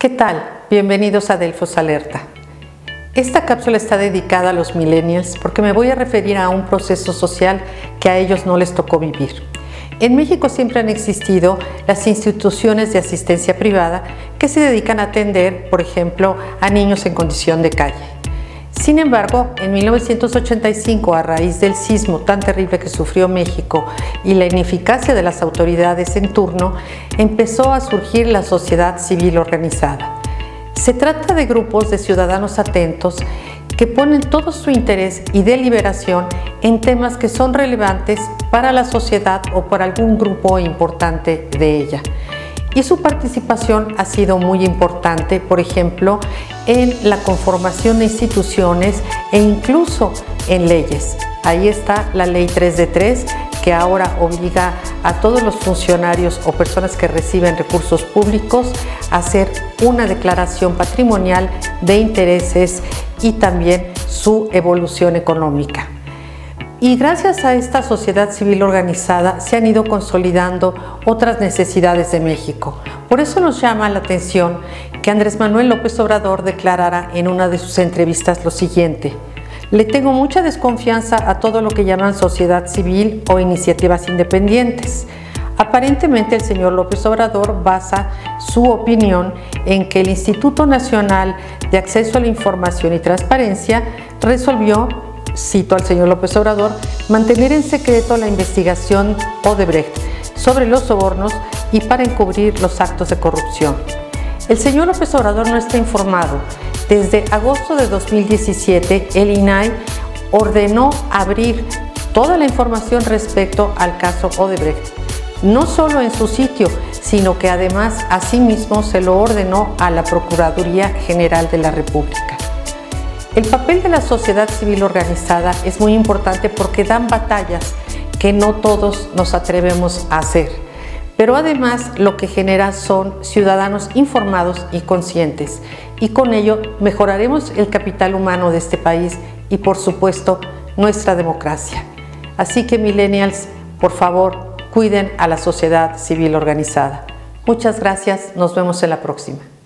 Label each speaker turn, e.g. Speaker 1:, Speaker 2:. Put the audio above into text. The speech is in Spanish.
Speaker 1: ¿Qué tal? Bienvenidos a Delfos Alerta. Esta cápsula está dedicada a los millennials porque me voy a referir a un proceso social que a ellos no les tocó vivir. En México siempre han existido las instituciones de asistencia privada que se dedican a atender, por ejemplo, a niños en condición de calle. Sin embargo, en 1985, a raíz del sismo tan terrible que sufrió México y la ineficacia de las autoridades en turno, empezó a surgir la sociedad civil organizada. Se trata de grupos de ciudadanos atentos que ponen todo su interés y deliberación en temas que son relevantes para la sociedad o para algún grupo importante de ella. Y su participación ha sido muy importante, por ejemplo, en la conformación de instituciones e incluso en leyes. Ahí está la Ley 3 de 3, que ahora obliga a todos los funcionarios o personas que reciben recursos públicos a hacer una declaración patrimonial de intereses y también su evolución económica. Y gracias a esta sociedad civil organizada se han ido consolidando otras necesidades de México. Por eso nos llama la atención que Andrés Manuel López Obrador declarara en una de sus entrevistas lo siguiente: le tengo mucha desconfianza a todo lo que llaman sociedad civil o iniciativas independientes. Aparentemente el señor López Obrador basa su opinión en que el Instituto Nacional de Acceso a la Información y Transparencia resolvió, cito al señor López Obrador, mantener en secreto la investigación Odebrecht sobre los sobornos y para encubrir los actos de corrupción. El señor López Obrador no está informado. Desde agosto de 2017, el INAI ordenó abrir toda la información respecto al caso Odebrecht, no solo en su sitio, sino que además asimismo se lo ordenó a la Procuraduría General de la República. El papel de la sociedad civil organizada es muy importante porque dan batallas que no todos nos atrevemos a hacer, pero además lo que genera son ciudadanos informados y conscientes, y con ello mejoraremos el capital humano de este país y, por supuesto, nuestra democracia. Así que, millennials, por favor, cuiden a la sociedad civil organizada. Muchas gracias, nos vemos en la próxima.